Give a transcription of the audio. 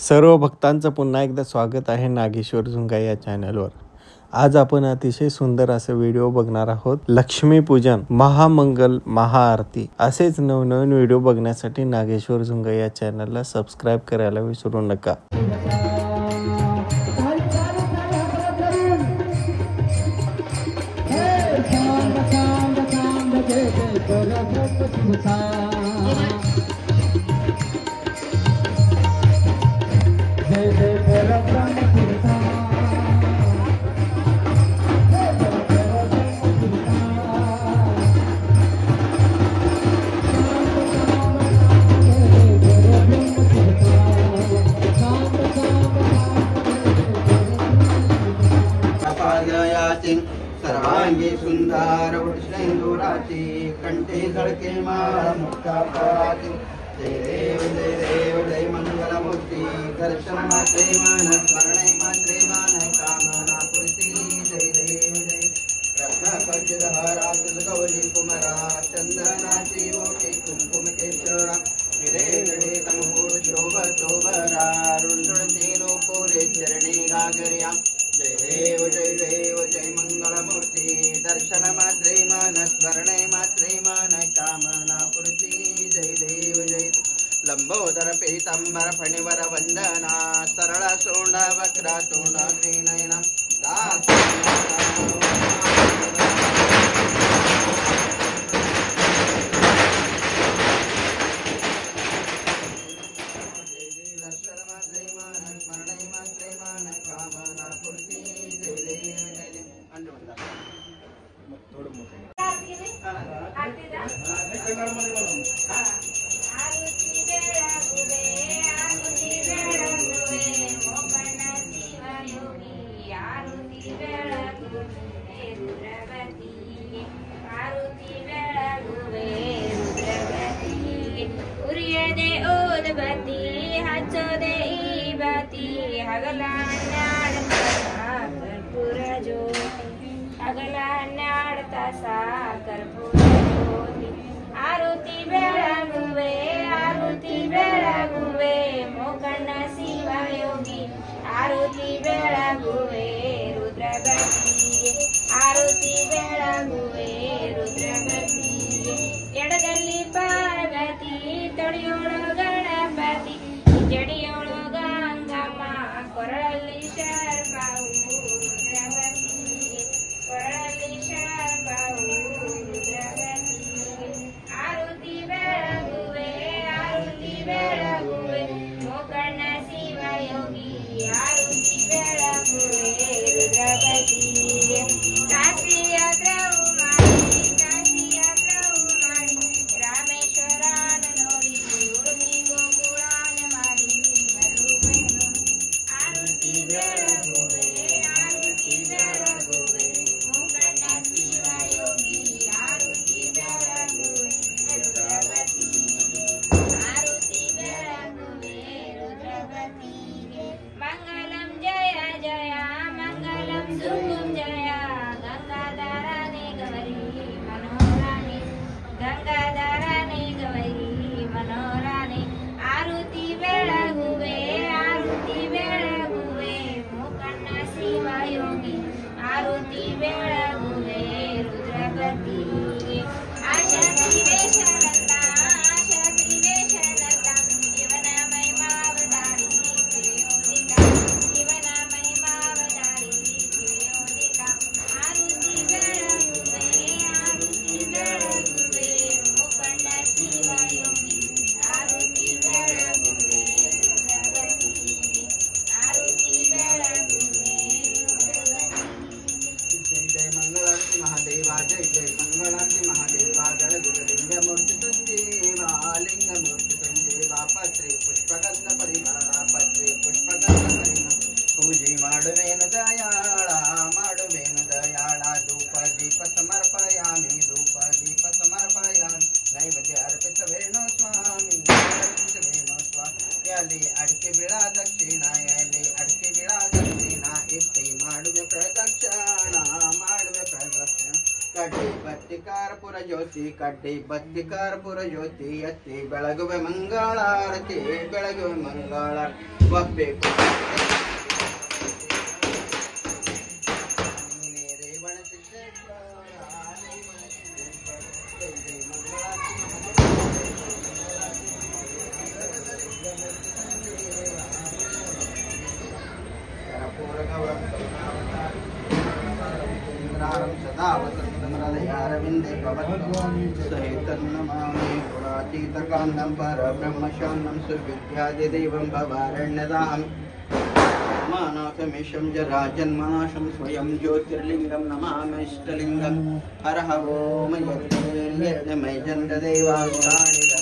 सर्व भक्तांचं पुन्हा एकदा स्वागत आहे नागेश्वर झुंगा या चॅनलवर। आज आपण अतिशय सुंदर असं व्हिडिओ बघणार आहोत। लक्ष्मीपूजन, महामंगल, महाआरती असेच नवनवीन व्हिडिओ बघण्यासाठी नागेश्वर झुंगा या चॅनलला सबस्क्राइब करायला विसरू नका। सर्वांगी सुंदर वृषेंदुराची कंठे झळके माळ मुक्ता पराती। जय देव जय मंगलमूर्ती दर्शन मात्रे मान स्मरणे मात्रे मान कामना पूर्ती। जय देव जय रत्नाकचितहारा गौरी कुमारा चंदनाची ओटी कुंकुम केशरा हिरे गडे तंबूळ शोभतो बरा रुंजुळते लोपोरे चरणी गागर्या। जय देव जय मंगलमूर्ती दर्शन मात्रे मान स्मरणे मात्रे मान कामना पूर्ती। जय देव जय लंबोदर पीतांबर फणिवर वंदना सरळ सोंड वक्र तोंड त्रिनयना आरती बेळगुवे आरती बेळगुवे मोकर्ण शिवयोगी आरती बेळगुवे रुद्रगती आरती बेळगुवे रुद्रगती ಎಡದಲ್ಲಿ ಪಾರ್ವತಿ ತಡಿಯೋಳು ಗಣಪತಿ ಜಡಿಯೋಳು ಗಂಗಮ್ಮ ಕೊರಳಲ್ಲಿ ಶರ್ಪವು ರುದ್ರಗತಿ ಕೊರಳಲ್ಲಿ ಶರ್ಪವು ರುದ್ರಗತಿ ಆರತಿ ಬೆಳಗುವೆ ಮೋಕರ್ಣ ಶಿವಯೋಗಿ ಆರತಿ ಬೆಳಗುವೆ ರುದ್ರಗತಿ ಕಾಶಿ ಯಾತ್ರವು ಮಾಡಿ ರಾಮೇಶ್ವರನ ನೋಡಿ ಉಡುಪಿ ಗೋಕುಳಾನ ಮಾಡಿ ಬರುವೆನು ಆರತಿ ಬೆಳಗುವೆ ಮೋಕರ್ಣ ಶಿವಯೋಗಿ ಆರತಿ ಬೆಳಗುವೆ ರುದ್ರಗತಿ ಆರತಿ ಬೆಳಗುವೆ ರುದ್ರಗತಿಗೆ ಮಂಗಲಂ ಜಯ ಜಯ ಮಂಗಲಂ ಸುಖಂ ಜಯ ಗಂಗಾಧರನೇ ಗೌರಿ ಮನೋರಾಣಿ ಗಂಗಾಧರನೇ ಗೌರಿ ಮನೋರಾಣಿ ಆರತಿ ಬೆಳಗುವೆ ಮೋಕರ್ಣ ಶಿವಯೋಗಿ ಆರತಿ ಬೆಳಗುವೆ ರುದ್ರಗತಿಗೆ ಆಶಾ ಶ್ರೀವೇಶನಲ್ಲ ಇವನ ಮಹಿಮಾವತಾರಿ ತಿಳಿಯೋದಿಲ್ಲ ಇವನ ಮಹಿಮಾವತಾರಿ ತಿಳಿಯೋದಿಲ್ಲ ಆರತಿ ಬೆಳಗುವೆ ಮೋಕರ್ಣ ಶಿವಯೋಗಿ ಆರತಿ ಬೆಳಗುವೆ ರುದ್ರಗತಿಗೆ ಆರತಿ ಬೆಳಗುವೆ जय जय मंगलारती महादेवा जय जय मंगलारती महादेवा जय लिंग मूर्ति संजीवा लिंग मूर्ति संजीवा पत्रे पुष्पगंध परिमಳ पत्रे पुष्पगंध परिमಳ पूजे ಮಾಡುವೆನು ದಯಾಳ ಧೂಪ ದೀಪ ಸಮರ್ಪಯಾಮಿ ನೈವೇದ್ಯ ಅರ್ಪಿಸವೇಣು ಸ್ವಾಮಿ ಎಲ್ಲಿ ಅಡಿಕೆ ಬೀಳ ದಕ್ಷಿಣ ಇಟ್ಟಿ ಮಾಡುವೆ ಪ್ರದಕ್ಷಿಣ ಕಡ್ಡಿ ಬತ್ತಿ ಕಾರ್ಪುರ ಜ್ಯೋತಿ ಕಡ್ಡಿ ಬತ್ತಿ ಕಾರ್ಪುರ ಜ್ಯೋತಿ ಎತ್ತಿ ಬೆಳಗುವೆ ಮಂಗಳಾರತಿ ಬೆಳಗುವೆ ಮಂಗಳಾರತಿ ಒಬ್ಬೆ सदावतरविन्दे सहितन्नमामि पुरातीतकान्तं परब्रह्मशान्तं सुविद्यादिदेवं भवारण्यदाम् मानाथमीशं जराजन्मनाशं स्वयं ज्योतिर्लिङ्गं नमामि इष्टलिङ्गं हर ओम यज्ञमय चण्डदेवानि